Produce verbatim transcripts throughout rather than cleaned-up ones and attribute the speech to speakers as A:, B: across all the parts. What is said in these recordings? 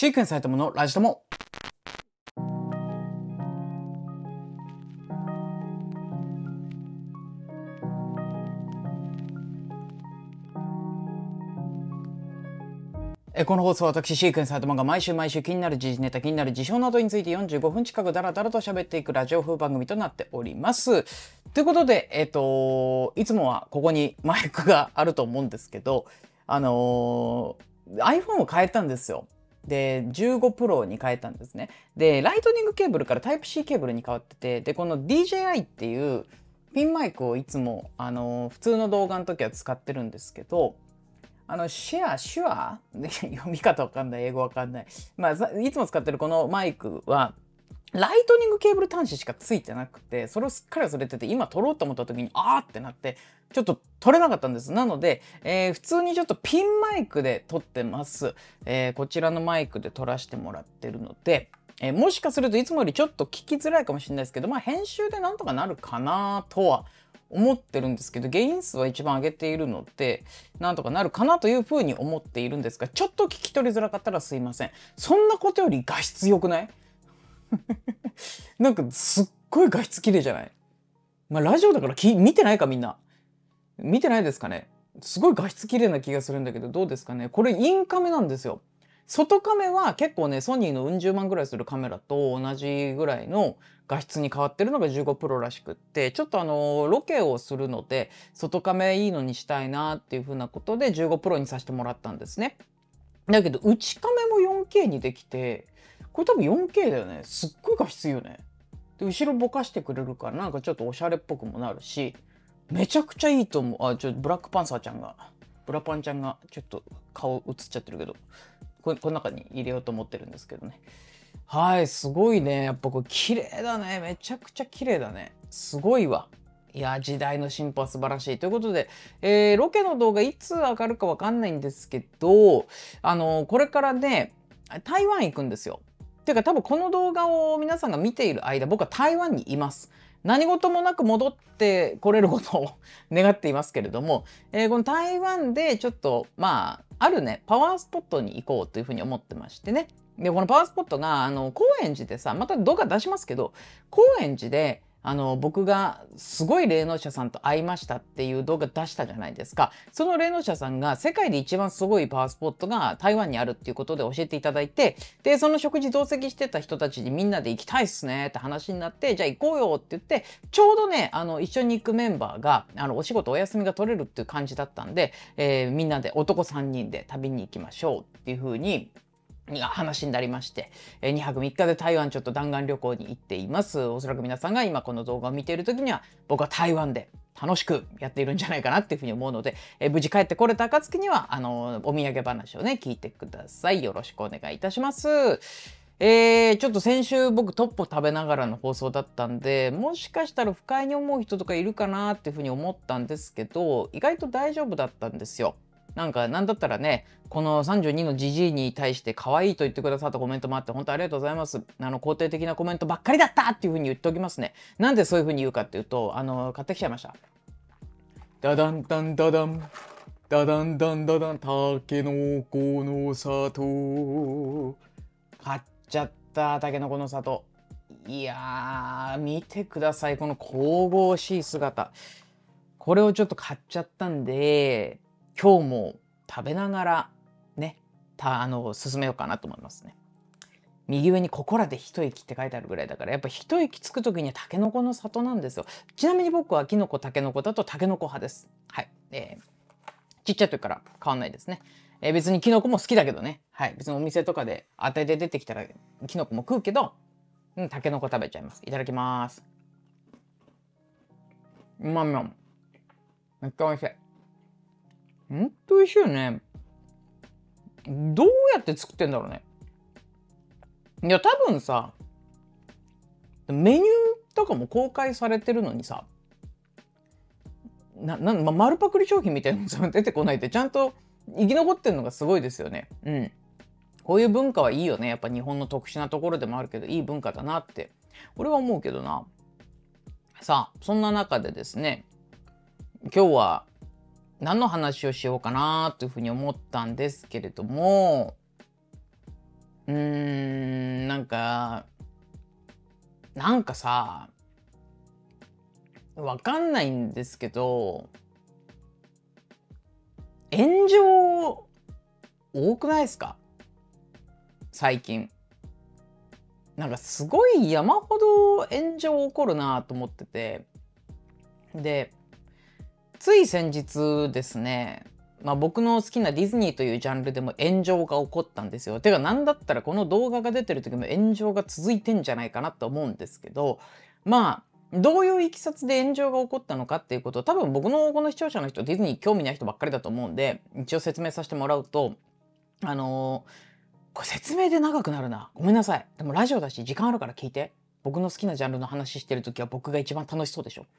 A: シークエンスされたものラジトモ。えこの放送は私シークエンスされたものが毎週毎週気になる時事ネタ、気になる事象などについてよんじゅうごふん近くダラダラと喋っていくラジオ風番組となっております。ということで、えっといつもはここにマイクがあると思うんですけど、あのー、iPhone を変えたんですよ。でじゅうごプロに変えたんですね。でライトニングケーブルから タイプシー ケーブルに変わってて、でこの ディージェーアイ っていうピンマイクをいつも、あのー、普通の動画の時は使ってるんですけど、あのシェアシュア読み方わかんない、英語わかんない、まあいつも使ってるこのマイクはライトニングケーブル端子しかついてなくて、それをすっかり忘れてて、今撮ろうと思った時にあーってなってちょっと撮れなかったんです。なので、えー、普通にちょっとピンマイクで撮ってます。えー、こちらのマイクで撮らせてもらってるので、えー、もしかするといつもよりちょっと聞きづらいかもしれないですけど、まあ編集でなんとかなるかなとは思ってるんですけど、ゲイン数は一番上げているのでなんとかなるかなというふうに思っているんですが、ちょっと聞き取りづらかったらすいません。そんなことより画質良くない？なんかすっごい画質綺麗じゃない？まあラジオだからき見てないか、みんな見てないですかね。すごい画質綺麗な気がするんだけど、どうですかね。これインカメなんですよ。外カメは結構ね、ソニーのうん十万ぐらいするカメラと同じぐらいの画質に変わってるのがじゅうごプロらしくって、ちょっとあのロケをするので外カメいいのにしたいなっていうふうなことでじゅうごプロにさせてもらったんですね。だけど内カメも よんケー にできて、これ多分 よんケー だよね。すっごい画質いいよね。で後ろぼかしてくれるからなんかちょっとおしゃれっぽくもなるし、めちゃくちゃいいと思う。あ、ちょっとブラックパンサーちゃんがブラパンちゃんがちょっと顔映っちゃってるけど、この中に入れようと思ってるんですけどね。はい、すごいね。やっぱこれ綺麗だね。めちゃくちゃ綺麗だね。すごいわ。いや、時代の進歩は素晴らしい。ということで、えー、ロケの動画いつ上がるかわかんないんですけど、あのー、これからね、台湾行くんですよ。っていうか多分この動画を皆さんが見ている間、僕は台湾にいます。何事もなく戻ってこれることを願っていますけれども、えー、この台湾でちょっとまああるねパワースポットに行こうというふうに思ってましてね。でこのパワースポットがあの高円寺でさ、また動画出しますけど、高円寺であの僕がすごい霊能者さんと会いましたっていう動画出したじゃないですか。その霊能者さんが世界で一番すごいパワースポットが台湾にあるっていうことで教えていただいて、でその食事同席してた人たちにみんなで行きたいっすねって話になって、じゃあ行こうよって言って、ちょうどねあの一緒に行くメンバーがあのお仕事お休みが取れるっていう感じだったんで、えー、みんなで男さんにんで旅に行きましょうっていう風に話になりまして、にはくみっかで台湾ちょっと弾丸旅行に行っています。おそらく皆さんが今この動画を見ている時には僕は台湾で楽しくやっているんじゃないかなっていうふうに思うので、え無事帰ってこれた暁にはあのお土産話をね聞いてください。よろしくお願いいたします。えー、ちょっと先週僕トッポ食べながらの放送だったんで、もしかしたら不快に思う人とかいるかなっていうふうに思ったんですけど、意外と大丈夫だったんですよ。なんかなんだったらね、このさんじゅうにのジジイに対して可愛いと言ってくださったコメントもあって、本当ありがとうございます。あの肯定的なコメントばっかりだったっていう風に言っておきますね。なんでそういう風に言うかっていうと、あの買ってきちゃいました。ダダンダンダダンダダンダンダダン、たけのこの里買っちゃった。たけのこの里。いやー見てください、この神々しい姿。これをちょっと買っちゃったんで、今日も食べながらね、たあの進めようかなと思いますね。右上にここらで一息って書いてあるぐらいだから、やっぱ一息つく時にはタケノコの里なんですよ。ちなみに僕はキノコタケノコだとタケノコ派です。はい、えー、ちっちゃい時から変わんないですね。えー、別にキノコも好きだけどね。はい、別にお店とかで当てて出てきたらキノコも食うけど、うん、タケノコ食べちゃいます。いただきます。うまみまめっちゃ美味しい。ほんと美味しいよね。どうやって作ってんだろうね。いや多分さ、メニューとかも公開されてるのにさ、なな、ま、丸パクリ商品みたいなの出てこないってちゃんと生き残ってんのがすごいですよね。うん。こういう文化はいいよね。やっぱ日本の特殊なところでもあるけどいい文化だなって俺は思うけどな。さあそんな中でですね、今日は何の話をしようかなというふうに思ったんですけれども、 うーん、なんか、なんかさ、わかんないんですけど、炎上多くないですか？最近。なんかすごい山ほど炎上起こるなと思ってて。で、つい先日ですね、まあ、僕の好きなディズニーというジャンルでも炎上が起こったんですよ。てかなんだったらこの動画が出てる時も炎上が続いてんじゃないかなと思うんですけど、まあ、どういういきさつで炎上が起こったのかっていうことを多分僕のこの視聴者の人ディズニー興味ない人ばっかりだと思うんで、一応説明させてもらうと、あのーこれ説明で長くなるな。ごめんなさい。でもラジオだし時間あるから聞いて。僕の好きなジャンルの話してる時は僕が一番楽しそうでしょ。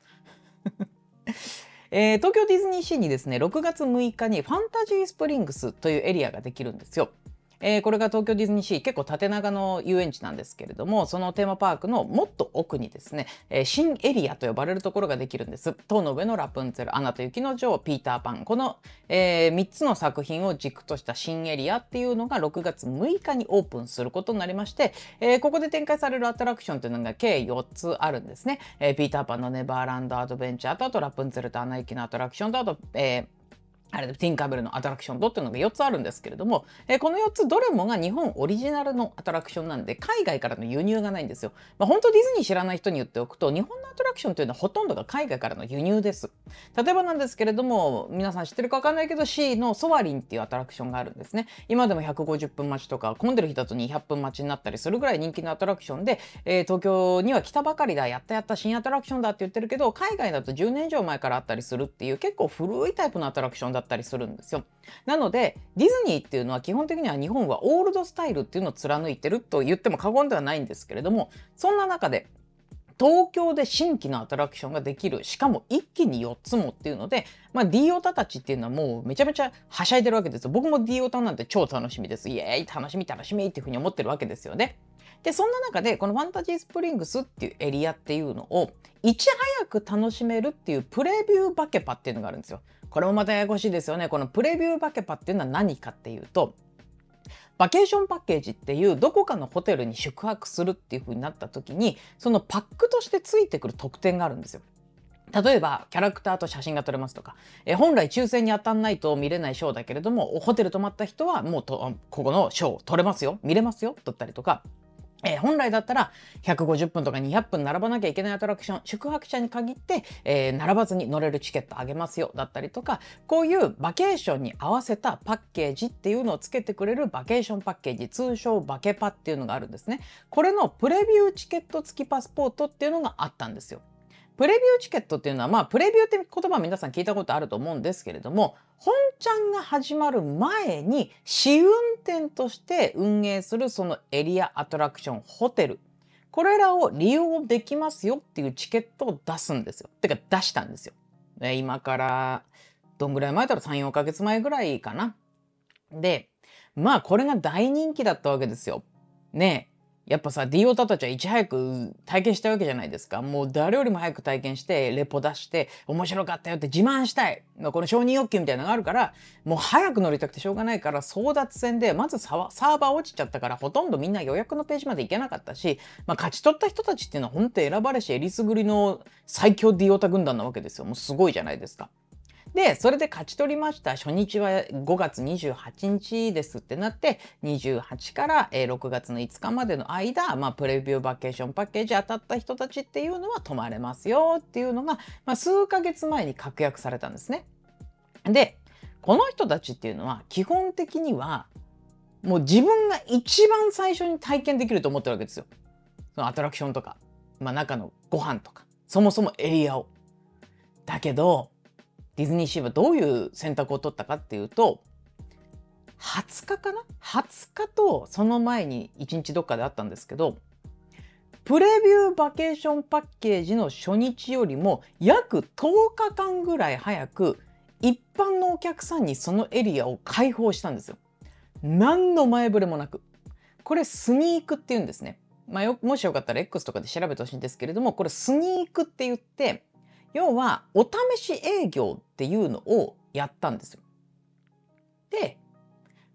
A: えー、東京ディズニーシーにですね、ろくがつむいかにファンタジースプリングスというエリアができるんですよ。えー、これが東京ディズニーシー、結構縦長の遊園地なんですけれども、そのテーマパークのもっと奥にですね、えー、新エリアと呼ばれるところができるんです。塔の上のラプンツェル、アナと雪の女王、ピーターパン。この、えー、みっつの作品を軸とした新エリアっていうのがろくがつむいかにオープンすることになりまして、えー、ここで展開されるアトラクションというのが計よっつあるんですね。えー、ピーターパンのネバーランドアドベンチャーと、あとラプンツェルとアナ雪のアトラクションと、あと、えーあれでティンカーベルのアトラクションとっていうのがよっつあるんですけれども、えー、このよっつどれもが日本オリジナルのアトラクションなんで海外からの輸入がないんですよ。まあ、本当ディズニー知らない人に言っておくと、日本のアトラクションというのはほとんどが海外からの輸入です。例えばなんですけれども、皆さん知ってるかわかんないけど C のソアリンっていうアトラクションがあるんですね。今でもひゃくごじゅっぷん待ちとか、混んでる日だとにひゃっぷん待ちになったりするぐらい人気のアトラクションで、えー、東京には来たばかりだ、やったやった新アトラクションだって言ってるけど、海外だとじゅうねん以上前からあったりするっていう結構古いタイプのアトラクションだったりするんですよ。なのでディズニーっていうのは基本的には日本はオールドスタイルっていうのを貫いてると言っても過言ではないんですけれども、そんな中で東京で新規のアトラクションができる、しかも一気によっつもっていうので、まあ、D オタたちっていうのはもうめちゃめちゃはしゃいでるわけですよ。僕も D オタなんて超楽しみです。イエーイ楽しみ楽しみっていうふうに思ってるわけですよね。でそんな中でこのファンタジースプリングスっていうエリアっていうのをいち早く楽しめるっていうプレビューバケパっていうのがあるんですよ。これもまたややこしいですよね。このプレビューバケパっていうのは何かっていうと、バケーションパッケージっていうどこかのホテルに宿泊するっていう風になった時に、そのパックとしてついてくる特典があるんですよ。例えばキャラクターと写真が撮れますとか、え本来抽選に当たんないと見れないショーだけれども、ホテル泊まった人はもうとここのショー撮れますよ、見れますよだったりとか、えー、本来だったらひゃくごじゅっぷんとかにひゃっぷん並ばなきゃいけないアトラクション、宿泊者に限って、えー、並ばずに乗れるチケットあげますよだったりとか、こういうバケーションに合わせたパッケージっていうのをつけてくれるバケーションパッケージ、通称バケパっていうのがあるんですね。これのプレビューチケット付きパスポートっていうのがあったんですよ。プレビューチケットっていうのは、まあ、プレビューって言葉は皆さん聞いたことあると思うんですけれども、本ちゃんが始まる前に試運転として運営するそのエリアアトラクション、ホテル、これらを利用できますよっていうチケットを出すんですよ。てか出したんですよ。今からどんぐらい前だろう、さん、よんかげつまえぐらいかな。で、まあこれが大人気だったわけですよ。ねえ。やっぱさ、D オタたちはいち早く体験したわけじゃないですか。もう誰よりも早く体験して、レポ出して、面白かったよって自慢したい。この承認欲求みたいなのがあるから、もう早く乗りたくてしょうがないから、争奪戦で、まずサーバー落ちちゃったから、ほとんどみんな予約のページまで行けなかったし、まあ勝ち取った人たちっていうのは本当選ばれし、えりすぐりの最強 D オタ軍団なわけですよ。もうすごいじゃないですか。で、それで勝ち取りました。初日はごがつにじゅうはちにちですってなって、にじゅうはちからろくがつのいつかまでの間、まあ、プレビューバケーションパッケージ当たった人たちっていうのは泊まれますよっていうのが、まあ、数ヶ月前に確約されたんですね。で、この人たちっていうのは基本的には、もう自分が一番最初に体験できると思ってるわけですよ。そのアトラクションとか、まあ、中のご飯とか、そもそもエリアを。だけど、ディズニーシーはどういう選択を取ったかっていうと、はつかかな ?はつ 日とその前にいちにちどっかであったんですけど、プレビューバケーションパッケージの初日よりも約とおかかんぐらい早く一般のお客さんにそのエリアを開放したんですよ。何の前触れもなく。これスニークって言うんですね。まあ、よもしよかったら X とかで調べてほしいんですけれども、これスニークって言って、要はお試し営業っていうのをやったんですよ。で、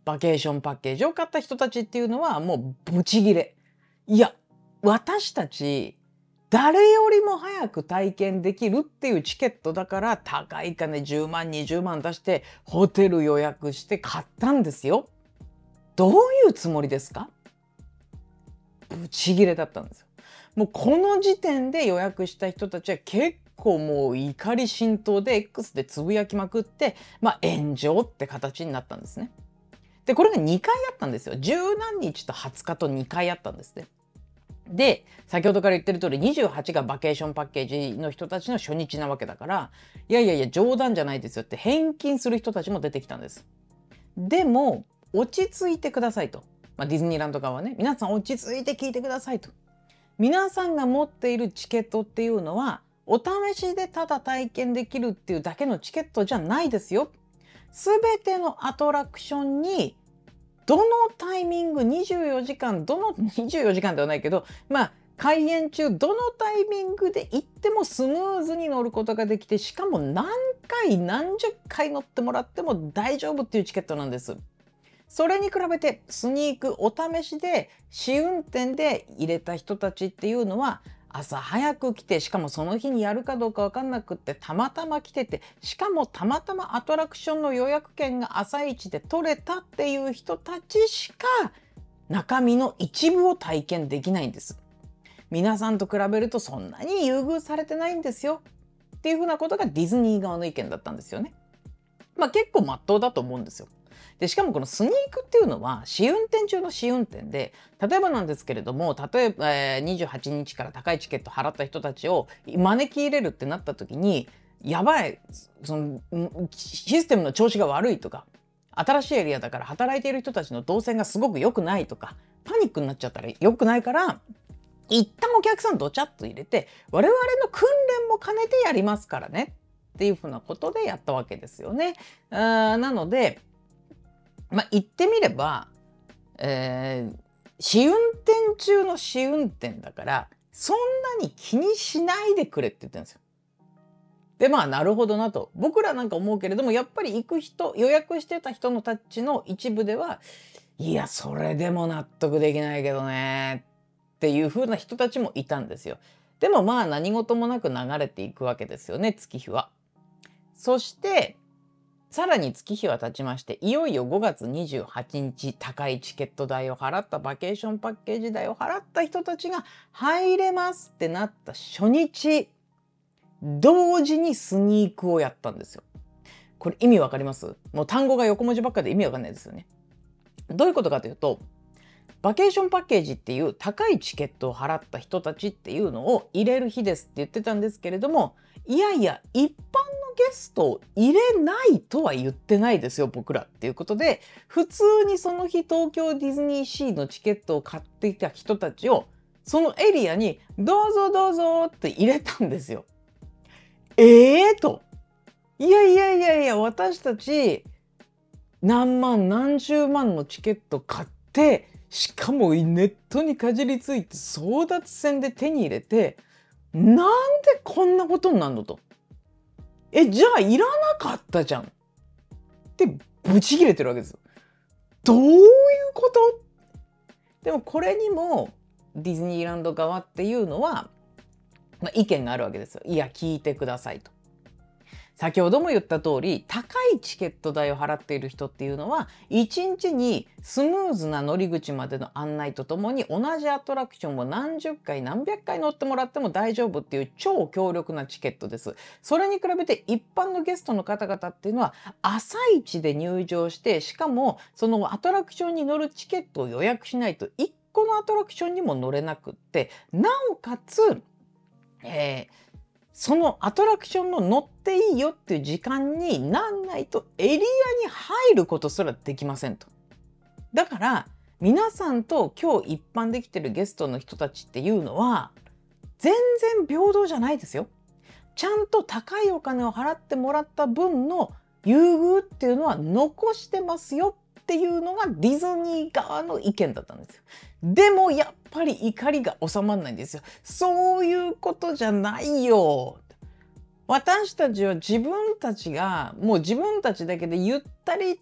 A: バケーションパッケージを買った人たちっていうのはもうブチギレ。いや、私たち誰よりも早く体験できるっていうチケットだから高い金じゅうまんにじゅうまん出してホテル予約して買ったんですよ。どういうつもりですか？ブチギレだったんですよ。もうこの時点で予約した人たちは結構もう怒り心頭で X でつぶやきまくって、まあ炎上って形になったんですね。で、これがにかいあったんですよ。十何日とはつかとにかいあったんですね。で、先ほどから言ってる通りにじゅうはちがバケーションパッケージの人たちの初日なわけだから、いやいやいや冗談じゃないですよって返金する人たちも出てきたんです。でも、落ち着いてくださいと。まあ、ディズニーランド側はね、皆さん落ち着いて聞いてくださいと。皆さんが持っているチケットっていうのは、お試しでただ体験できるっていうだけのチケットじゃないですよ。すべてのアトラクションにどのタイミングにじゅうよじかん、どのにじゅうよじかんではないけど、まあ開園中どのタイミングで行ってもスムーズに乗ることができて、しかも何回何十回乗ってもらっても大丈夫っていうチケットなんです。それに比べてスニークお試しで試運転で入れた人たちっていうのは、朝早く来て、しかもその日にやるかどうか分かんなくってたまたま来てて、しかもたまたまアトラクションの予約券が朝一で取れたっていう人たちしか中身の一部を体験できないんです。皆さんと比べるとそんなに優遇されてないんですよっていうふうなことがディズニー側の意見だったんですよね。まあ結構真っ当だと思うんですよ。で、しかもこのスニークっていうのは試運転中の試運転で、例えばなんですけれども、例えば、えー、にじゅうはちにちから高いチケット払った人たちを招き入れるってなった時に、やばい、そのシステムの調子が悪いとか、新しいエリアだから働いている人たちの動線がすごく良くないとか、パニックになっちゃったら良くないから、一旦お客さんドチャッと入れて、我々の訓練も兼ねてやりますからねっていうふうなことでやったわけですよね。あなので、まあ言ってみれば、えー、試運転中の試運転だからそんなに気にしないでくれって言ってるんですよ。でまあなるほどなと僕らなんか思うけれども、やっぱり行く人、予約してた人のたちの一部では、いやそれでも納得できないけどねっていう風な人たちもいたんですよ。でもまあ何事もなく流れていくわけですよね、月日は。そしてさらに月日は経ちまして、いよいよごがつにじゅうはちにち、高いチケット代を払った、バケーションパッケージ代を払った人たちが入れますってなった初日、同時にスニークをやったんですよ。これ意味わかります？もう単語が横文字ばっかで意味わかんないですよね。どういうことかというと、バケーションパッケージっていう高いチケットを払った人たちっていうのを入れる日ですって言ってたんですけれども、いやいや一般のゲストを入れないとは言ってないですよ僕らっていうことで、普通にその日東京ディズニーシーのチケットを買っていた人たちをそのエリアにどうぞどうぞって入れたんですよ。ええー、と。いやいやいやいや、私たち何万何十万のチケット買って、しかもネットにかじりついて争奪戦で手に入れて、なんでこんなことになるのと。え、じゃあいらなかったじゃんってブチ切れてるわけですよ。どういうこと？でもこれにもディズニーランド側っていうのは、まあ、意見があるわけですよ。いや聞いてくださいと。先ほども言った通り、高いチケット代を払っている人っていうのは、いちにちにスムーズな乗り口までの案内とともに、同じアトラクションを何十回何百回乗ってもらっても大丈夫っていう超強力なチケットです。それに比べて一般のゲストの方々っていうのは、朝一で入場して、しかもそのアトラクションに乗るチケットを予約しないと、いっこのアトラクションにも乗れなくって、なおかつ、えーそのアトラクションの乗っていいよっていう時間になんないとエリアに入ることすらできませんと。だから皆さんと今日一般できてるゲストの人たちっていうのは全然平等じゃないですよ。ちゃんと高いお金を払ってもらった分の優遇っていうのは残してますよっていうのがディズニー側の意見だったんですよ。でもやっぱり怒りが収まらないんですよ。そういうことじゃないよ。私たちは自分たちがもう自分たちだけでゆったりたっ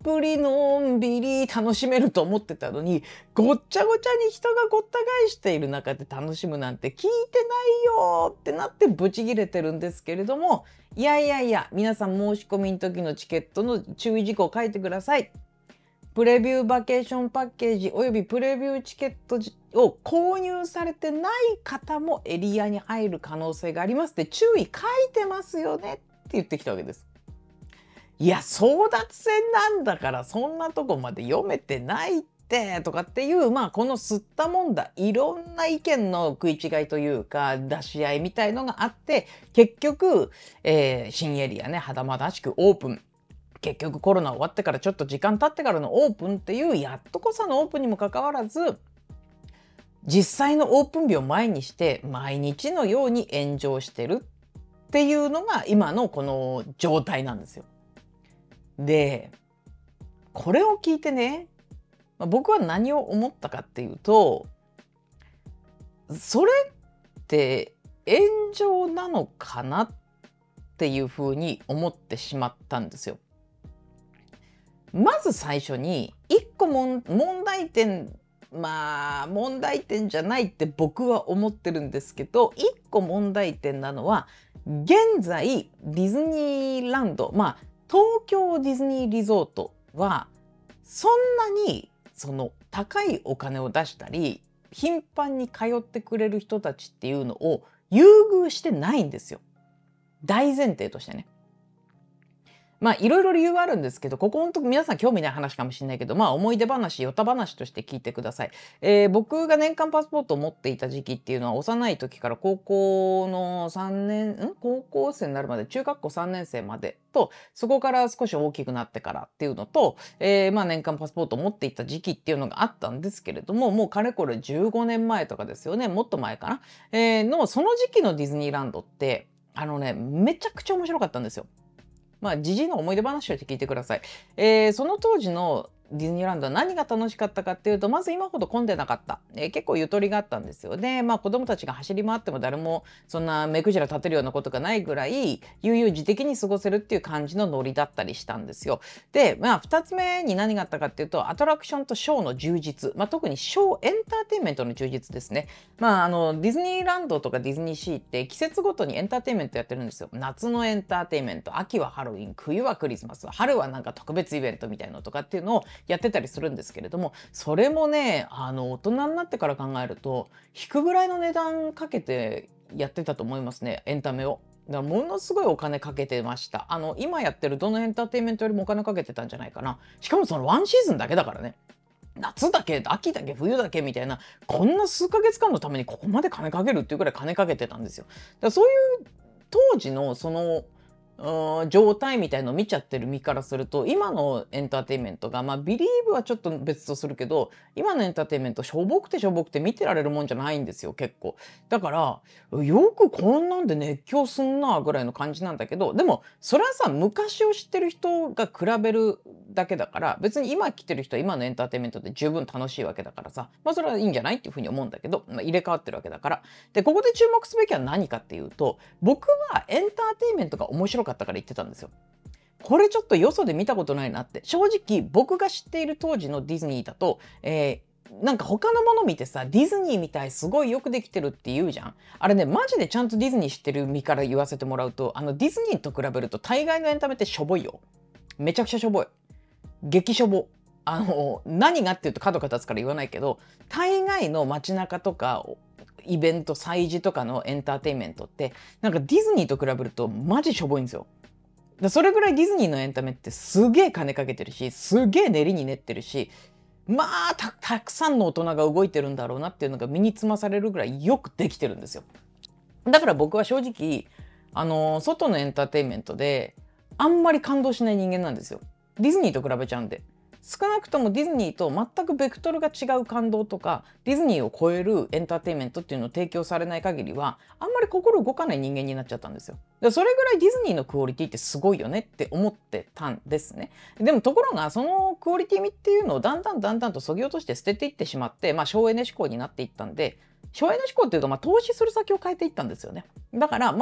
A: ぷりのんびり楽しめると思ってたのに、ごっちゃごちゃに人がごった返している中で楽しむなんて聞いてないよってなってブチギレてるんですけれども、いやいやいや、皆さん申し込みの時のチケットの注意事項を書いてください。プレビューバケーションパッケージおよびプレビューチケットを購入されてない方もエリアに入る可能性がありますって注意書いてますよねって言ってきたわけです。いや、争奪戦なんだからそんなとこまで読めてないってとかっていう、まあこの吸ったもんだいろんな意見の食い違いというか出し合いみたいのがあって、結局、えー、新エリアね、はだまだしくオープン。結局コロナ終わってからちょっと時間経ってからのオープンっていうやっとこそのオープンにもかかわらず、実際のオープン日を前にして毎日のように炎上してるっていうのが今のこの状態なんですよ。で、これを聞いてね、僕は何を思ったかっていうと、それって炎上なのかなっていうふうに思ってしまったんですよ。まず最初に一個問題点、まあ問題点じゃないって僕は思ってるんですけど、一個問題点なのは現在ディズニーランド、まあ東京ディズニーリゾートはそんなにその高いお金を出したり頻繁に通ってくれる人たちっていうのを優遇してないんですよ。大前提としてね。まあいろいろ理由はあるんですけど、ここ本当皆さん興味ない話かもしれないけど、まあ思い出話、よた話として聞いてください。えー、僕が年間パスポートを持っていた時期っていうのは幼い時から高校のさんねん、ん高校生になるまで、中学校さんねん生までと、そこから少し大きくなってからっていうのと、えー、まあ年間パスポートを持っていた時期っていうのがあったんですけれども、もうかれこれじゅうごねんまえとかですよね。もっと前かな。えー、の、その時期のディズニーランドって、あのね、めちゃくちゃ面白かったんですよ。まあ、じじいの思い出話として聞いてください。えー、その当時のディズニーランドは何が楽しかったかっていうと、まず今ほど混んでなかった。えー、結構ゆとりがあったんですよね。まあ子供たちが走り回っても誰もそんな目くじら立てるようなことがないぐらい、悠々自適に過ごせるっていう感じのノリだったりしたんですよ。で、まあ二つ目に何があったかっていうと、アトラクションとショーの充実。まあ特にショーエンターテインメントの充実ですね。まああの、ディズニーランドとかディズニーシーって季節ごとにエンターテインメントやってるんですよ。夏のエンターテインメント、秋はハロウィン、冬はクリスマス、春はなんか特別イベントみたいなのとかっていうのをやってたりするんですけれども、それもね、あの大人になってから考えると引くぐらいの値段かけてやってたと思いますね、エンタメを。だからものすごいお金かけてました。あの今やってるどのエンターテインメントよりもお金かけてたんじゃないかな。しかもそのワンシーズンだけだからね。夏だけ秋だけ冬だけみたいな、こんな数ヶ月間のためにここまで金かけるっていうぐらい金かけてたんですよ。だからそういう当時のその状態みたいのを見ちゃってる身からすると、今のエンターテインメントが、まあビリーブはちょっと別とするけど、今のエンターテインメントしょぼくてしょぼくて見てられるもんじゃないんですよ、結構。だからよくこんなんで熱狂すんなぐらいの感じなんだけど、でもそれはさ、昔を知ってる人が比べるだけだから、別に今来てる人は今のエンターテインメントで十分楽しいわけだからさ、まあそれはいいんじゃないっていうふうに思うんだけど、まあ、入れ替わってるわけだから。でここで注目すべきは何かっていうと、僕はエンターテインメントが面白かったから言ってたんですよ。これちょっとよそで見たことないなって。正直僕が知っている当時のディズニーだと、えー、なんか他のもの見てさ、ディズニーみたいすごいよくできてるって言うじゃん。あれね、マジでちゃんとディズニー知ってる身から言わせてもらうと、あのディズニーと比べると大概のエンタメってしょぼいよ。めちゃくちゃしょぼい。激しょぼ。あの何がっていうと角が立つから言わないけど、大概の街中とかイベント、催事とかのエンターテインメントってなんかディズニーと比べるとマジしょぼいんですよ。だそれぐらいディズニーのエンタメってすげえ金かけてるし、すげえ練りに練ってるし、まあ た, たくさんの大人が動いてるんだろうなっていうのが身につまされるぐらいよくできてるんですよ。だから僕は正直あの外のエンターテインメントであんまり感動しない人間なんですよ。ディズニーと比べちゃうんで。少なくともディズニーと全くベクトルが違う感動とか、ディズニーを超えるエンターテインメントっていうのを提供されない限りはあんまり心動かない人間になっちゃったんですよ。でそれぐらいディズニーのクオリティってすごいよねって思ってたんですね。でもところがそのクオリティっていうのをだんだんだんだんと削ぎ落として捨てていってしまって、まあ省エネ志向になっていったんで、省エネ志向っていうとまあ投資する先を変えていったんですよね。だからまあ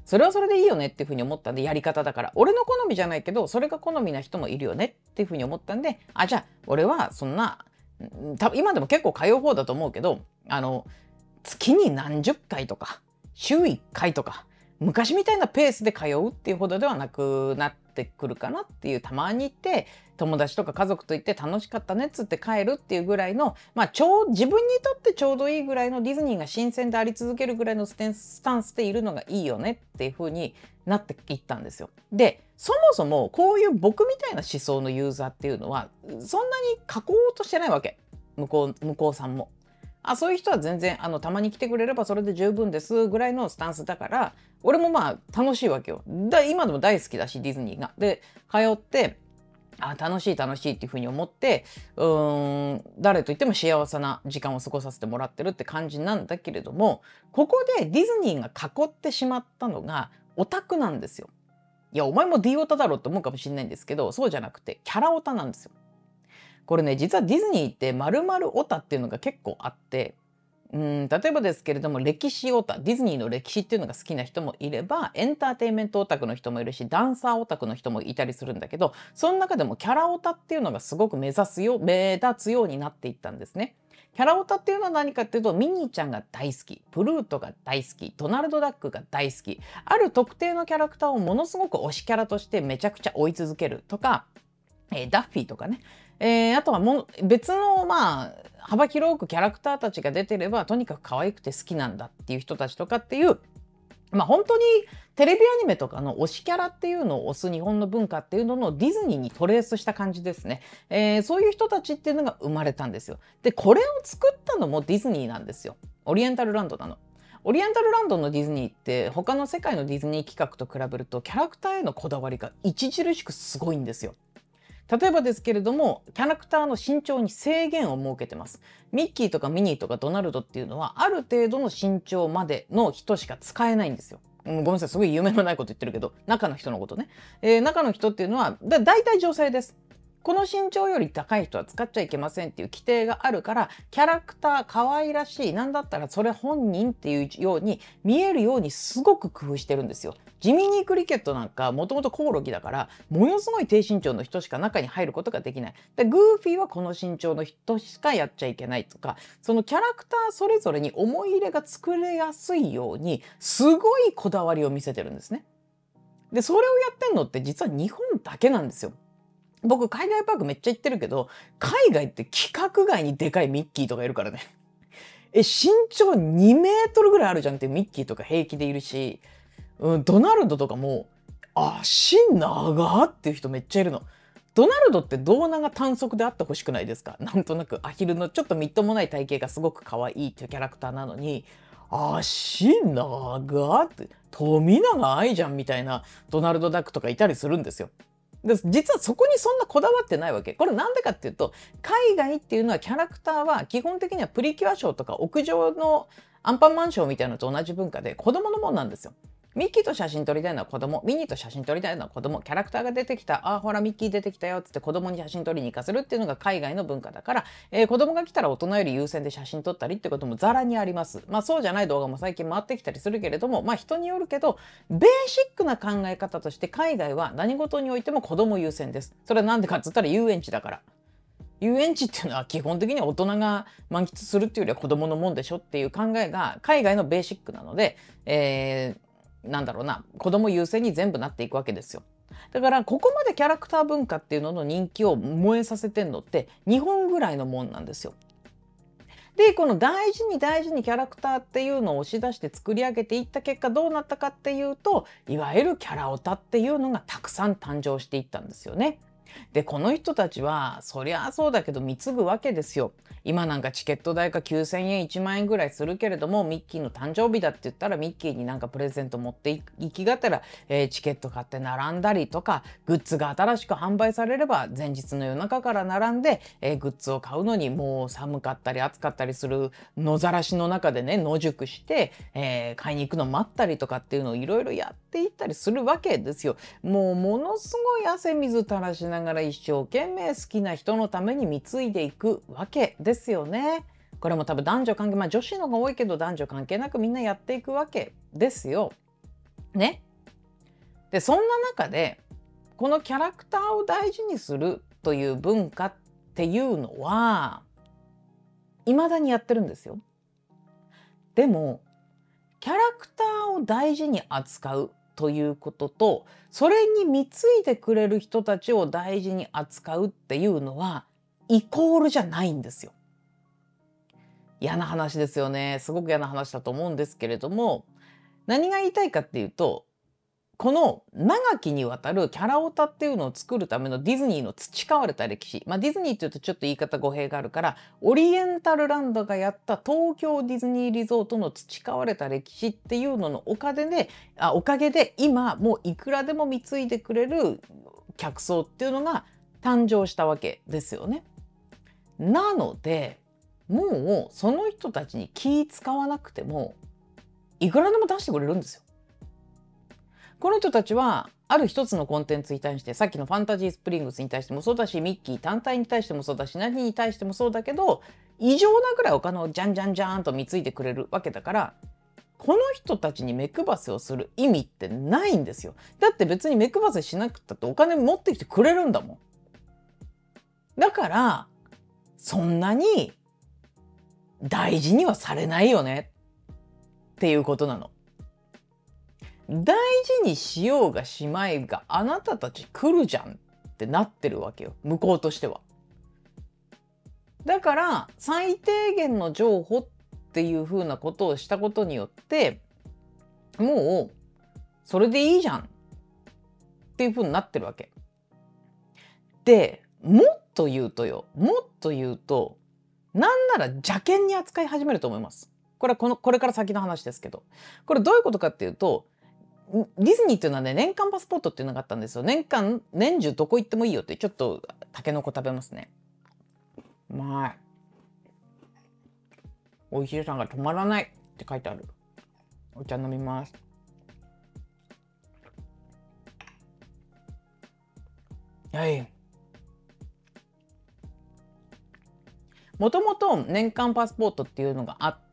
A: それはそれでいいよねっていうふうに思ったんで、やり方だから。俺の好みじゃないけど、それが好みな人もいるよねっていうふうに思ったんで、あ、じゃあ、俺はそんな、多分今でも結構通う方だと思うけど、あの、月に何十回とか、週いっかいとか、昔みたいなペースで通うっていうほどではなくなってくるかなっていう、たまに行って、友達とか家族と行って楽しかったねっつって帰るっていうぐらいの、まあ、ちょう、自分にとってちょうどいいぐらいのディズニーが新鮮であり続けるぐらいのステンスタンスでいるのがいいよねっていう風になっていったんですよ。で、そもそもこういう僕みたいな思想のユーザーっていうのは、そんなに囲おうとしてないわけ。向こう、向こうさんも。あ、そういう人は全然あのたまに来てくれればそれで十分ですぐらいのスタンスだから、俺もまあ楽しいわけよ。だ今でも大好きだし、ディズニーが。で、通って、あ、楽しい楽しいっていうふうに思って、うーん、誰と言っても幸せな時間を過ごさせてもらってるって感じなんだけれども、ここでディズニーが囲ってしまったのがオタクなんですよ。いや、お前も D オタだろって思うかもしれないんですけど、そうじゃなくてキャラオタなんですよ。これね、実はディズニーって〇〇オタっていうのが結構あって、うん、例えばですけれども、歴史オタ、ディズニーの歴史っていうのが好きな人もいれば、エンターテインメントオタクの人もいるし、ダンサーオタクの人もいたりするんだけど、その中でもキャラオタっていうのがすごく目指すよ、目立つようになっていったんですね。キャラオタっていうのは何かっていうと、ミニーちゃんが大好き、プルートが大好き、ドナルドダックが大好き、ある特定のキャラクターをものすごく推しキャラとしてめちゃくちゃ追い続けるとか、えーダッフィーとかね、えーあとはもう別のまあ幅広くキャラクターたちが出てればとにかく可愛くて好きなんだっていう人たちとかっていう、まあ本当にテレビアニメとかの推しキャラっていうのを推す日本の文化っていうののディズニーにトレースした感じですね。えーそういう人たちっていうのが生まれたんですよ。で、これを作ったのもディズニーなんですよ。オリエンタルランドなの。オリエンタルランドのディズニーって他の世界のディズニー企画と比べるとキャラクターへのこだわりが著しくすごいんですよ。例えばですけれども、キャラクターの身長に制限を設けてます。ミッキーとかミニーとかドナルドっていうのは、ある程度の身長までの人しか使えないんですよ。うん、ごめんなさい、すごい夢のないこと言ってるけど、中の人のことね。えー中の人っていうのは、だ大体女性です。この身長より高い人は使っちゃいけませんっていう規定があるから、キャラクター可愛らしい、なんだったらそれ本人っていうように見えるようにすごく工夫してるんですよ。地味にクリケットなんかもともとコオロギだから、ものすごい低身長の人しか中に入ることができない。で、グーフィーはこの身長の人しかやっちゃいけないとか、そのキャラクターそれぞれに思い入れが作れやすいように、すごいこだわりを見せてるんですね。で、それをやってんのって実は日本だけなんですよ。僕、海外パークめっちゃ行ってるけど、海外って規格外にでかいミッキーとかいるからね。え、身長にメートルぐらいあるじゃんっていうミッキーとか平気でいるし、うん、ドナルドとかも、足長っていう人めっちゃいるの。ドナルドって胴長短足であってほしくないですか？なんとなくアヒルのちょっとみっともない体型がすごく可愛いっていうキャラクターなのに、足長って、富永愛じゃんみたいなドナルドダックとかいたりするんですよ。で実はそこにそんなこだわってないわけ。これなんでかっていうと、海外っていうのはキャラクターは基本的にはプリキュアショーとか屋上のアンパンマンショーみたいなのと同じ文化で子供のもんなんですよ。ミッキーと写真撮りたいのは子供、ミニーと写真撮りたいのは子供、キャラクターが出てきた、あ、ほらミッキー出てきたよっつって子供に写真撮りに行かせるっていうのが海外の文化だから、えー子供が来たら大人より優先で写真撮ったりってこともザラにあります。まあそうじゃない動画も最近回ってきたりするけれども、まあ人によるけど、ベーシックな考え方として海外は何事においても子供優先です。それはなんでかっつったら遊園地だから。遊園地っていうのは基本的には大人が満喫するっていうよりは子供のもんでしょっていう考えが海外のベーシックなので、えーなんだろうな、子供優先に全部なっていくわけですよ。だからここまでキャラクター文化っていうのの人気を燃えさせてんのって日本ぐらいのもんなんですよ。で、この大事に大事にキャラクターっていうのを押し出して作り上げていった結果どうなったかっていうと、いわゆるキャラオタっていうのがたくさん誕生していったんですよね。で、この人たちはそりゃそうだけど貢ぐわけですよ。今なんかチケット代がきゅうせんえんいちまんえんぐらいするけれども、ミッキーの誕生日だって言ったらミッキーになんかプレゼント持っていきがてら、えーチケット買って並んだりとか、グッズが新しく販売されれば前日の夜中から並んで、えーグッズを買うのにもう寒かったり暑かったりする野ざらしの中でね、野宿して、えー買いに行くの待ったりとかっていうのをいろいろやっていったりするわけですよ。もうものすごい汗水垂らしながら一生懸命好きな人のために貢いでいくわけですよね。これも多分男女関係、まあ女子の方が多いけど男女関係なくみんなやっていくわけですよ。 ね。で、そんな中で、このキャラクターを大事にするという文化っていうのは、未だにやってるんですよ。でも、キャラクターを大事に扱うということと、それに貢いでくれる人たちを大事に扱うっていうのは、イコールじゃないんですよ。嫌な話ですよね。すごく嫌な話だと思うんですけれども、何が言いたいかっていうと、この長きにわたるキャラオタっていうのを作るためのディズニーの培われた歴史。まあディズニーって言うとちょっと言い方語弊があるから、オリエンタルランドがやった東京ディズニーリゾートの培われた歴史っていうののおかげで、あおかげで今もういくらでも貢いでくれる客層っていうのが誕生したわけですよね。なので、もうその人たちに気使わなくても、いくらでも出してくれるんですよ。この人たちはある一つのコンテンツに対して、さっきのファンタジースプリングスに対してもそうだし、ミッキー単体に対してもそうだし、何に対してもそうだけど、異常なぐらいお金をじゃんじゃんじゃーんと貢いでくれるわけだから、この人たちに目配せをする意味ってないんですよ。だって別に目配せしなくたってお金持ってきてくれるんだもん。だから、そんなに大事にはされないよねっていうことなの。大事にしようがしまいがあなたたち来るじゃんってなってるわけよ、向こうとしては。だから最低限の譲歩っていうふうなことをしたことによって、もうそれでいいじゃんっていうふうになってるわけで、もっと言うとよもっと言うと、なんなら邪険に扱い始めると思います。これはこのこれから先の話ですけど、これどういうことかっていうと、ディズニーっていうのはね、年間パスポートっていうのがあったんですよ。年間年中どこ行ってもいいよって。ちょっとタケノコ食べますね。うまい。美味しいさが止まらないって書いてある。お茶飲みます。はい。もともと年間パスポートっていうのがあって、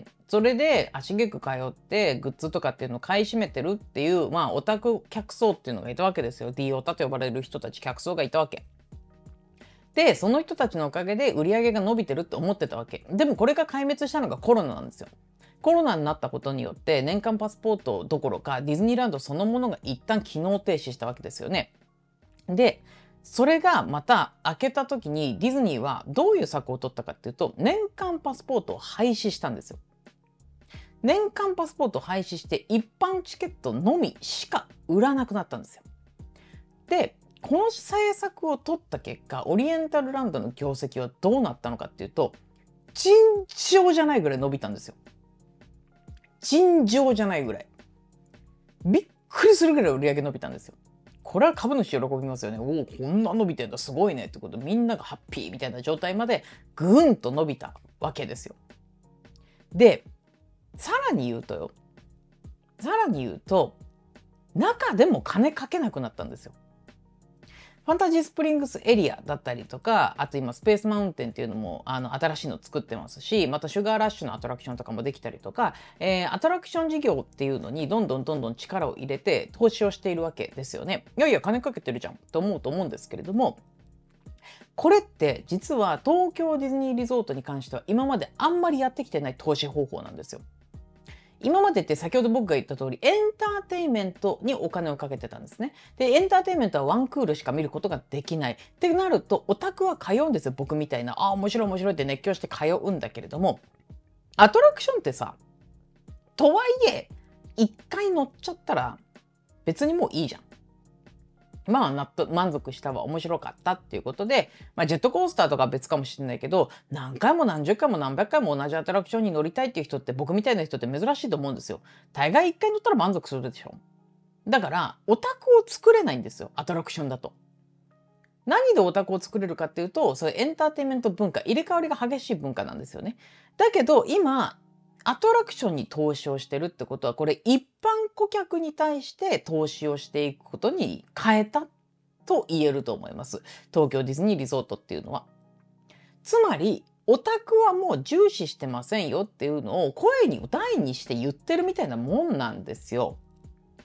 A: それで足げく通ってグッズとかっていうのを買い占めてるっていう、まあオタク客層っていうのがいたわけですよ。 D オタと呼ばれる人たち、客層がいたわけで、その人たちのおかげで売り上げが伸びてるって思ってたわけでも、これが壊滅したのがコロナなんですよ。コロナになったことによって年間パスポートどころかディズニーランドそのものが一旦機能停止したわけですよね。で、それがまた開けた時にディズニーはどういう策を取ったかっていうと、年間パスポートを廃止したんですよ。年間パスポートを廃止して一般チケットのみしか売らなくなったんですよ。で、この政策を取った結果、オリエンタルランドの業績はどうなったのかっていうと、尋常じゃないぐらい伸びたんですよ。尋常じゃないぐらい。びっくりするぐらい売り上げ伸びたんですよ。これは株主喜びますよね。おお、こんな伸びてんだ、すごいねってことで、みんながハッピーみたいな状態までぐーんと伸びたわけですよ。で、さらに言うとよ、さらに言うと、中でも金かけなくなったんですよ。ファンタジースプリングスエリアだったりとか、あと今スペースマウンテンっていうのもあの新しいの作ってますし、またシュガーラッシュのアトラクションとかもできたりとか、えー、アトラクション事業っていうのにどんどんどんどん力を入れて投資をしているわけですよね。いやいや金かけてるじゃんと思うと思うんですけれども、これって実は東京ディズニーリゾートに関しては今まであんまりやってきてない投資方法なんですよ。今までって先ほど僕が言った通りエンターテインメントにお金をかけてたんですね。で、エンターテインメントはワンクールしか見ることができない。ってなるとオタクは通うんですよ。僕みたいな、ああ面白い面白いって熱狂して通うんだけれども、アトラクションってさ、とはいえ一回乗っちゃったら別にもういいじゃん。まあ納得満足したわ、面白かったっていうことで、まあ、ジェットコースターとかは別かもしれないけど、何回も何十回も何百回も同じアトラクションに乗りたいっていう人って、僕みたいな人って珍しいと思うんですよ。大概一回乗ったら満足するでしょ。だからオタクを作れないんですよ、アトラクションだと。何でオタクを作れるかっていうと、そういうエンターテインメント文化、入れ替わりが激しい文化なんですよね。だけど今アトラクションに投資をしてるってことは、これ一般顧客に対して投資をしていくことに変えたと言えると思います。東京ディズニーリゾートっていうのは。つまりオタクはもう重視してませんよっていうのを声に大にして言ってるみたいなもんなんですよ。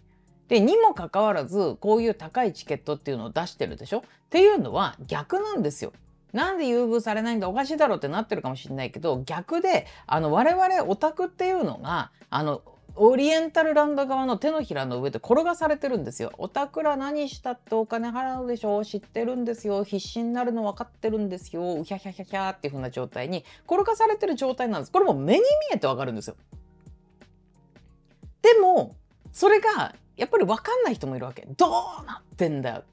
A: で、にもかかわらず、こういう高いチケットっていうのを出してるでしょっていうのは逆なんですよ。なんで優遇されないんだおかしいだろうってなってるかもしれないけど、逆で、あの、我々オタクっていうのが、あの、オリエンタルランド側の手のひらの上で転がされてるんですよ。オタクら何したってお金払うでしょ、知ってるんですよ、必死になるの分かってるんですよ、うひゃひゃひゃひゃっていう風な状態に転がされてる状態なんです。これも目に見えて分かるんですよ。でもそれがやっぱり分かんない人もいるわけ。どうなってんだよって。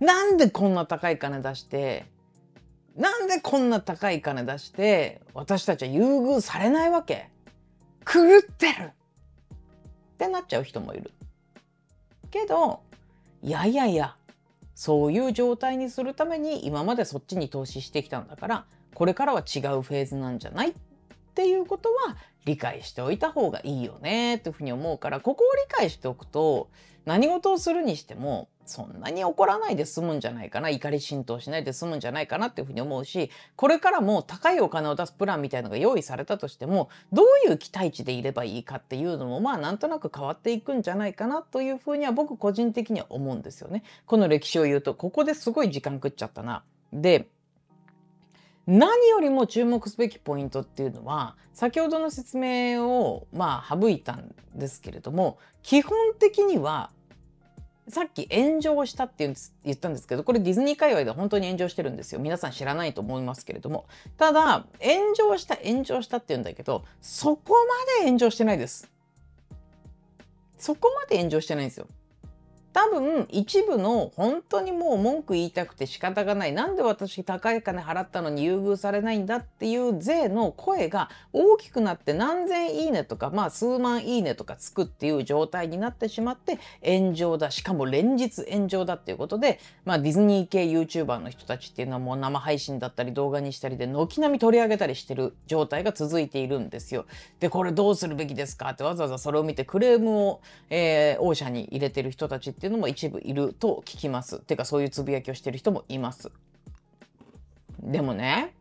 A: なんでこんな高い金出してなんでこんな高い金出して私たちは優遇されないわけ。狂ってるってなっちゃう人もいるけど、いやいやいや、そういう状態にするために今までそっちに投資してきたんだから、これからは違うフェーズなんじゃないっていうことは理解しておいた方がいいよねというふうに思うから、ここを理解しておくと何事をするにしてもそんなに怒らないで済むんじゃないかな、怒り浸透しないで済むんじゃないかなっていうふうに思うし、これからも高いお金を出すプランみたいなのが用意されたとしても、どういう期待値でいればいいかっていうのもまあなんとなく変わっていくんじゃないかなというふうには僕個人的には思うんですよね。この歴史を言うとここですごい時間食っちゃったな。で、何よりも注目すべきポイントっていうのは、先ほどの説明をまあ省いたんですけれども、基本的にはさっき炎上したって言ったんですけど、これディズニー界隈で本当に炎上してるんですよ。皆さん知らないと思いますけれども。ただ、炎上した、炎上したって言うんだけど、そこまで炎上してないです。そこまで炎上してないんですよ。多分一部の本当にもう文句言いたくて仕方がない、なんで私高い金払ったのに優遇されないんだっていう税の声が大きくなって何千いいねとかまあ数万いいねとかつくっていう状態になってしまって炎上だ、しかも連日炎上だっていうことで、まあディズニー系 YouTuber の人たちっていうのはもう生配信だったり動画にしたりで軒並み取り上げたりしてる状態が続いているんですよ。で、これどうするべきですかってわざわざそれを見てクレームを、えー、オーシャンに入れてる人たちっていうのも一部いると聞きます。てかそういうつぶやきをしてる人もいます。でもね、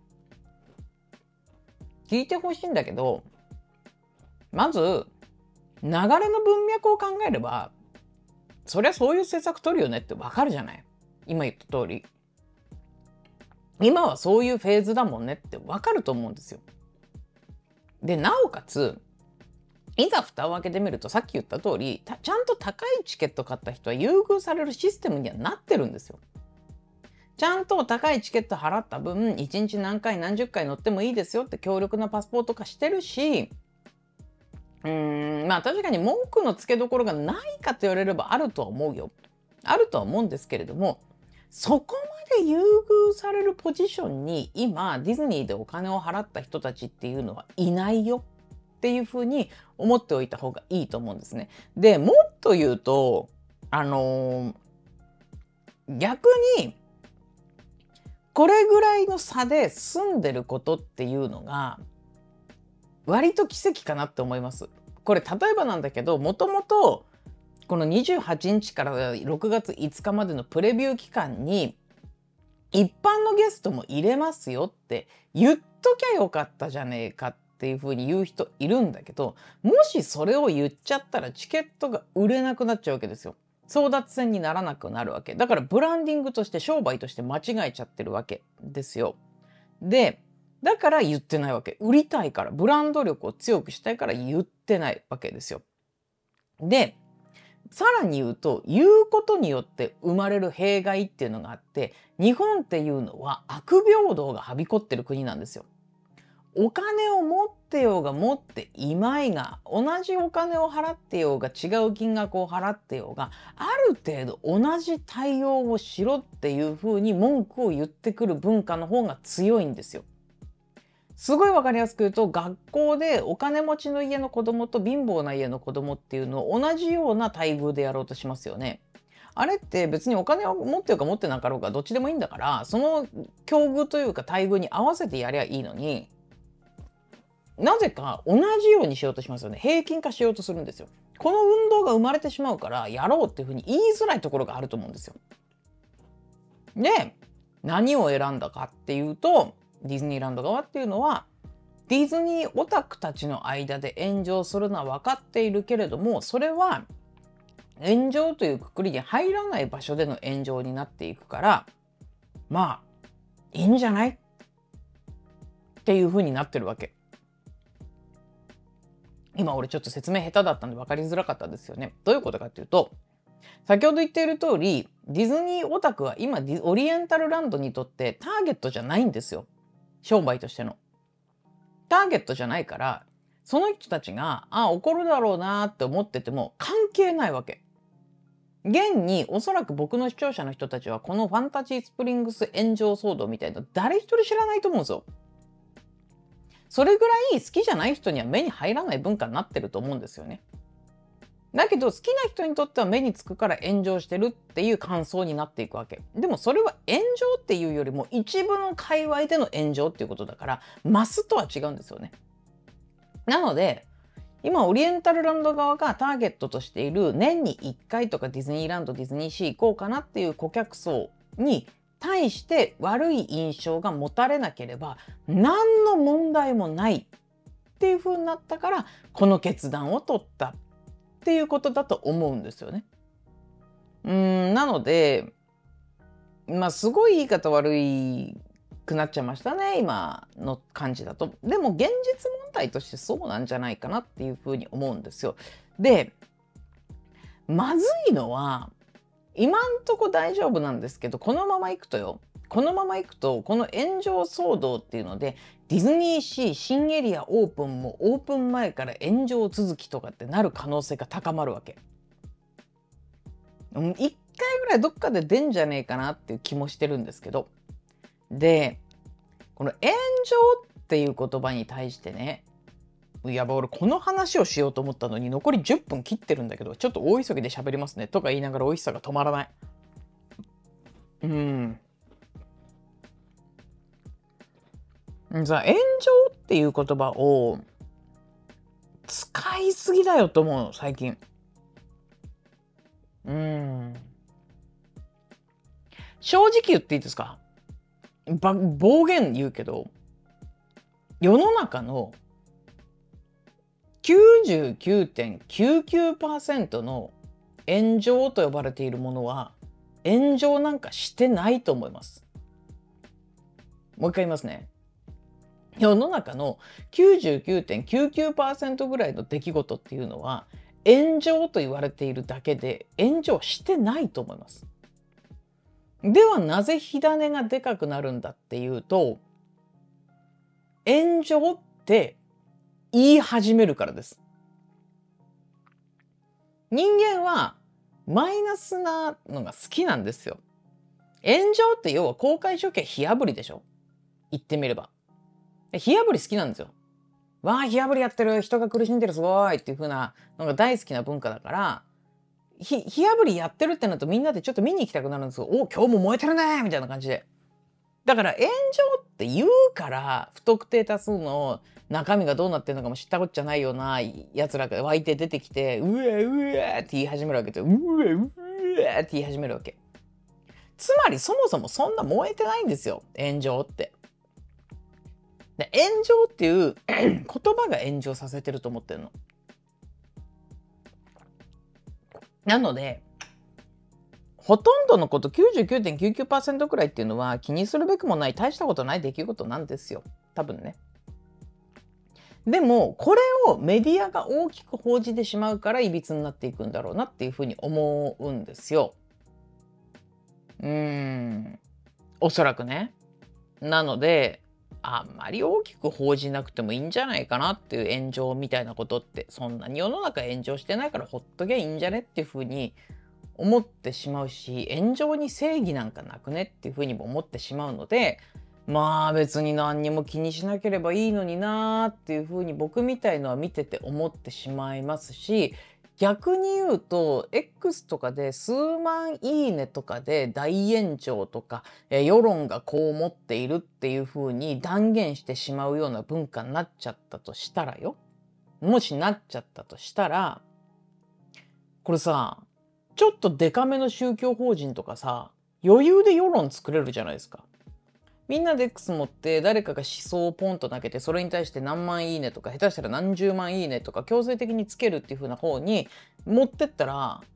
A: 聞いてほしいんだけど、まず流れの文脈を考えれば、そりゃそういう政策取るよねってわかるじゃない。今言った通り。今はそういうフェーズだもんねってわかると思うんですよ。で、なおかついざ蓋を開けてみると、さっき言った通りちゃんと高いチケット買った人は優遇されるシステムにはなってるんですよ。ちゃんと高いチケット払った分いちにち何回何十回乗ってもいいですよって強力なパスポート化してるし、うーんまあ確かに文句のつけどころがないかと言われればあるとは思うよ。あるとは思うんですけれども、そこまで優遇されるポジションに今ディズニーでお金を払った人たちっていうのはいないよっていうふうに思っておいた方がいいと思うんですね。でもっと言うと、あのー、逆にこれぐらいの差で済んでることっていうのが割と奇跡かなって思います。これ例えばなんだけど、もともとこのにじゅうはちにちからろくがついつかまでのプレビュー期間に一般のゲストも入れますよって言っときゃよかったじゃねえかっていう風に言う人いるんだけど、もしそれを言っちゃったらチケットが売れなくなっちゃうわけですよ。争奪戦にならなくなるわけだから、ブランディングとして商売として間違えちゃってるわけですよ。でだから言ってないわけ。売りたいから、ブランド力を強くしたいから言ってないわけですよ。でさらに言うと、言うことによって生まれる弊害っていうのがあって、日本っていうのは悪平等がはびこってる国なんですよ。お金を持ってようが持っていまいが、同じお金を払ってようが違う金額を払ってようが、ある程度同じ対応をしろっていうふうに文句を言ってくる文化の方が強いんですよ。すごい分かりやすく言うと、学校でお金持ちの家の子供と貧乏な家の子供っていうのを同じような待遇でやろうとしますよね。あれって別にお金を持ってるか持ってなかろうがどっちでもいいんだから、その境遇というか待遇に合わせてやりゃいいのに、なぜか同じようにしようとしますよね。平均化しようとするんですよ。この運動が生まれてしまうからやろうっていうふうに言いづらいところがあると思うんですよ。で、何を選んだかっていうと、ディズニーランド側っていうのはディズニーオタクたちの間で炎上するのは分かっているけれども、それは炎上というくくりに入らない場所での炎上になっていくから、まあいいんじゃないっていう風になってるわけ。今俺ちょっと説明下手だったんで分かりづらかったですよね。どういうことかっていうと、先ほど言っている通り、ディズニーオタクは今オリエンタルランドにとってターゲットじゃないんですよ。商売としてのターゲットじゃないから、その人たちがあ怒るだろうなって思ってても関係ないわけ。現におそらく僕の視聴者の人たちはこのファンタジースプリングス炎上騒動みたいな誰一人知らないと思うんですよ。それぐらい好きじゃない人には目に入らない文化になってると思うんですよね。だけど好きな人にとっては目につくから炎上してるっていう感想になっていくわけ。でもそれは炎上っていうよりも一部の界隈での炎上っていうことだから、マスとは違うんですよね。なので今オリエンタルランド側がターゲットとしている年にいっかいとかディズニーランドディズニーシー行こうかなっていう顧客層に対して悪い印象が持たれなければ何の問題もないっていう風になったから、この決断を取ったっていうことだと思うんですよね。うーんなのでまあすごい言い方悪いくなっちゃいましたね今の感じだと。でも現実問題としてそうなんじゃないかなっていうふうに思うんですよ。でまずいのは今んとこ大丈夫なんですけど、このままいくとよこのままいくとこの炎上騒動っていうのでディズニーシー新エリアオープンもオープン前から炎上続きとかってなる可能性が高まるわけ。いっかいぐらいどっかで出んじゃねえかなっていう気もしてるんですけど、でこの炎上っていう言葉に対してね、いや俺この話をしようと思ったのに残りじゅっぷん切ってるんだけど、ちょっと大急ぎで喋りますねとか言いながら美味しさが止まらない。うんさ炎上っていう言葉を使いすぎだよと思うの最近。うん正直言っていいですか、暴言言うけど世の中の きゅうじゅうきゅうてんきゅうきゅうパーセント の炎上と呼ばれているものは炎上なんかしてないと思います。もう一回言いますね。世の中の きゅうじゅうきゅうてんきゅうきゅうパーセント ぐらいの出来事っていうのは炎上と言われているだけで炎上してないと思います。ではなぜ火種がでかくなるんだっていうと、炎上って言い始めるからです。人間はマイナスなのが好きなんですよ。炎上って要は公開処刑火あぶりでしょ、言ってみれば。火あぶり好きなんですよ。わあ火あぶりやってる人が苦しんでるすごいっていう風なのが大好きな文化だから、火あぶりやってるってなるとみんなでちょっと見に行きたくなるんですよ。お今日も燃えてるねみたいな感じで。だから炎上って言うから不特定多数の中身がどうなってるのかも知ったこっちゃないようなやつらが湧いて出てきて、うえうえって言い始めるわけですよ。うえうえって言い始めるわけ。つまりそもそもそんな燃えてないんですよ炎上って。で炎上っていう言葉が炎上させてると思ってるの。なのでほとんどのこと きゅうじゅうきゅうてんきゅうきゅうパーセント くらいっていうのは気にするべくもない大したことない出来事なんですよ多分ね。でもこれをメディアが大きく報じてしまうからいびつになっていくんだろうなっていうふうに思うんですよ。うーんおそらくね。なのであんまり大きく報じなくてもいいんじゃないかなっていう炎上みたいなことって、そんなに世の中炎上してないからほっときゃいいんじゃねっていうふうに思ってしまうし、炎上に正義なんかなくねっていうふうにも思ってしまうので、まあ別に何にも気にしなければいいのになーっていうふうに僕みたいのは見てて思ってしまいますし、逆に言うと X とかで数万いいねとかで大炎上とか、え世論がこう思っているっていうふうに断言してしまうような文化になっちゃったとしたらよ、もしなっちゃったとしたら、これさちょっとデカめの宗教法人とかさ余裕で世論作れるじゃないですか。みんなで X 持って誰かが思想をポンと投げてそれに対して何万いいねとか下手したら何十万いいねとか強制的につけるっていう風な方に持ってったら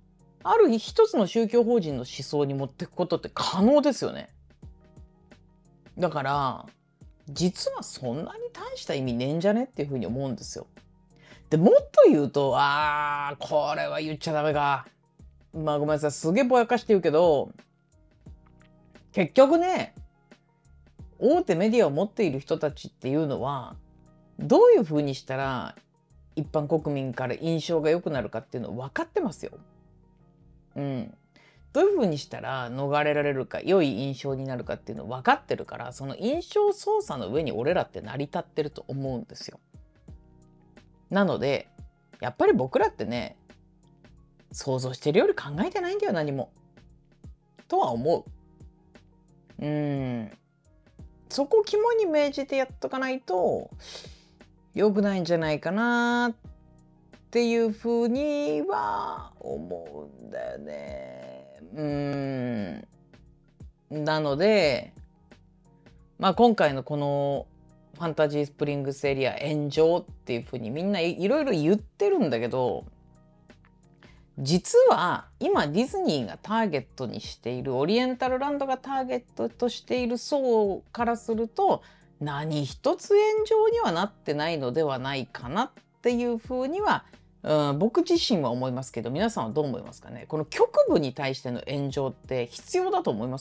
A: ある一つの宗教法人の思想に持っていくことって可能ですよね。だから実はそんなに大した意味ねえんじゃねっていうふうに思うんですよ。でもっと言うと、あーこれは言っちゃダメか。まあごめんなさい、すげえぼやかして言うけど、結局ね、大手メディアを持っている人たちっていうのはどういうふうにしたら一般国民から印象が良くなるかっていうのを分かってますよ。うん。どういうふうにしたら逃れられるか、良い印象になるかっていうのを分かってるから、その印象操作の上に俺らって成り立ってると思うんですよ。なのでやっぱり僕らってね、想像してるより考えてないんだよ、何も。とは思う。うーん。そこを肝に銘じてやっとかないと良くないんじゃないかなっていうふうには思うんだよね。うーん。なので、まあ今回のこのファンタジースプリングスエリア炎上っていうふうにみんないろいろ言ってるんだけど、実は今ディズニーがターゲットにしている、オリエンタルランドがターゲットとしている層からすると何一つ炎上にはなってないのではないかなっていうふうには、うん、僕自身は思いますけど、皆さんはどう思いますかね。この局部に対しての炎上って必要だと思います？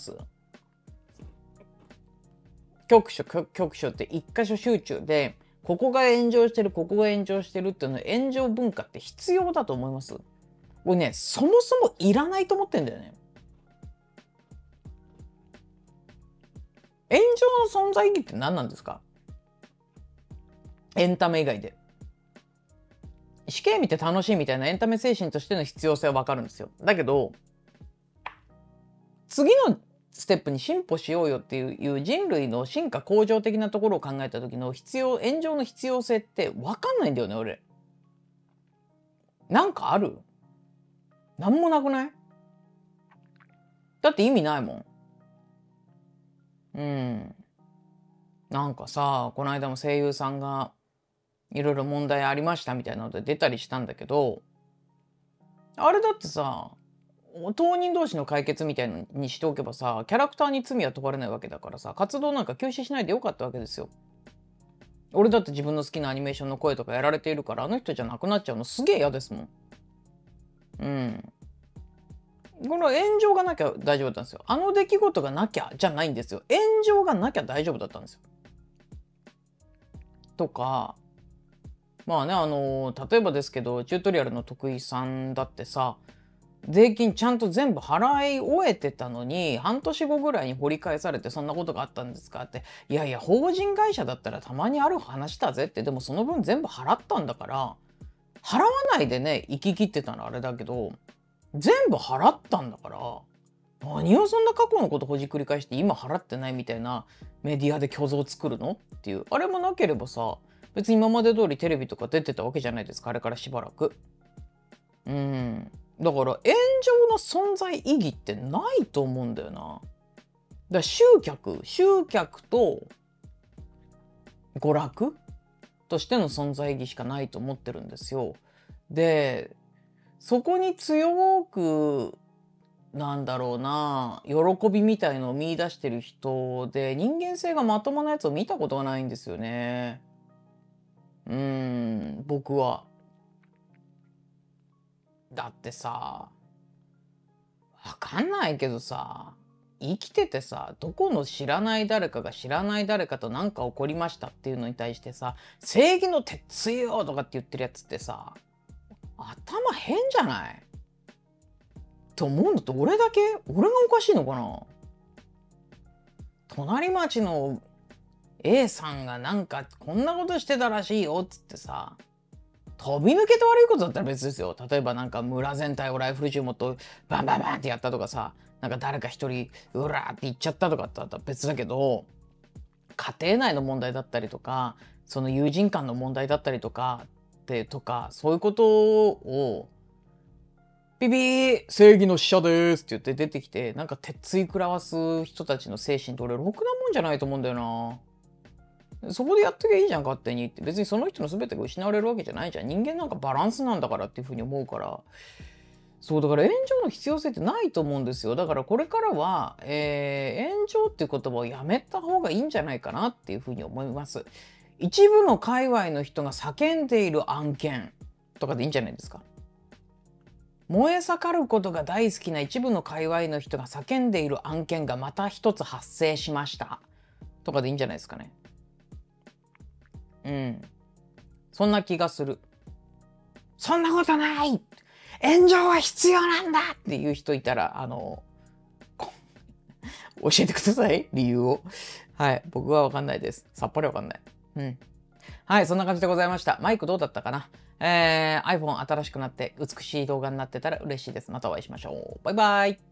A: 局所局所って一箇所集中で、ここが炎上してる、ここが炎上してるっていうの炎上文化って必要だと思います？俺ね、そもそもいらないと思ってんだよね。炎上の存在意義って何なんですか？エンタメ以外で。死刑見て楽しいみたいなエンタメ精神としての必要性はわかるんですよ。だけど、次のステップに進歩しようよっていう人類の進化向上的なところを考えた時の必要、炎上の必要性ってわかんないんだよね、俺。なんかある？なんもなくない？だって意味ないもん。うん。なんかさ、この間も声優さんがいろいろ問題ありましたみたいなので出たりしたんだけど、あれだってさ、当人同士の解決みたいのにしておけばさ、キャラクターに罪は問われないわけだからさ、活動なんか休止しないでよかったわけですよ。俺だって自分の好きなアニメーションの声とかやられているから、あの人じゃなくなっちゃうのすげえ嫌ですもん。うん。この炎上がなきゃ大丈夫だったんですよ。あの出来事がなきゃじゃないんですよ。炎上がなきゃ大丈夫だったんですよ。とか、まあね、あの例えばですけど、チュートリアルの徳井さんだってさ、税金ちゃんと全部払い終えてたのに、半年後ぐらいに掘り返されて、そんなことがあったんですかって。いやいや、法人会社だったらたまにある話だぜって。でもその分全部払ったんだから、払わないでね、生き切ってたのあれだけど、全部払ったんだから、何をそんな過去のことほじくり返して今払ってないみたいなメディアで虚像を作るのっていう。あれもなければさ、別に今まで通りテレビとか出てたわけじゃないですか、あれからしばらく。うん。だから炎上の存在意義ってないと思うんだよな。だから集客、集客と娯楽としての存在意義しかないと思ってるんですよ。で、そこに強く、なんだろうな、喜びみたいのを見出してる人で、人間性がまともなやつを見たことがないんですよね。うーん、僕は。だってさ、わかんないけどさ、生きててさ、どこの知らない誰かが知らない誰かと何か起こりましたっていうのに対してさ、正義の鉄槌よとかって言ってるやつってさ、頭変じゃない？と思うのって俺だけ？俺がおかしいのかな？隣町の A さんがなんかこんなことしてたらしいよっつってさ、飛び抜けて悪いことだったら別ですよ。例えばなんか村全体をライフル銃持ってバンバンバンってやったとかさ、なんか誰か一人うらーって言っちゃったとかってだったら別だけど、家庭内の問題だったりとか、その友人間の問題だったりとかってとか、そういうことをビビー正義の使者ですって言って出てきて、なんか鉄槌食らわす人たちの精神って俺ろくなもんじゃないと思うんだよな。そこでやっときゃいいじゃん勝手にって。別にその人の全てが失われるわけじゃないじゃん。人間なんかバランスなんだからっていうふうに思うから、 そうだから炎上の必要性ってないと思うんですよ。だからこれからは、えー炎上っていう言葉をやめた方がいいんじゃないかなっていうふうに思います。一部の界隈の人が叫んでいる案件とかでいいんじゃないですか。燃え盛ることが大好きな一部の界隈の人が叫んでいる案件がまた一つ発生しましたとかでいいんじゃないですかね。うん。そんな気がする。そんなことない、炎上は必要なんだっていう人いたら、あの、教えてください。理由を。はい。僕はわかんないです。さっぱりわかんない。うん。はい。そんな感じでございました。マイクどうだったかな。えー、iPhone 新しくなって美しい動画になってたら嬉しいです。またお会いしましょう。バイバイ。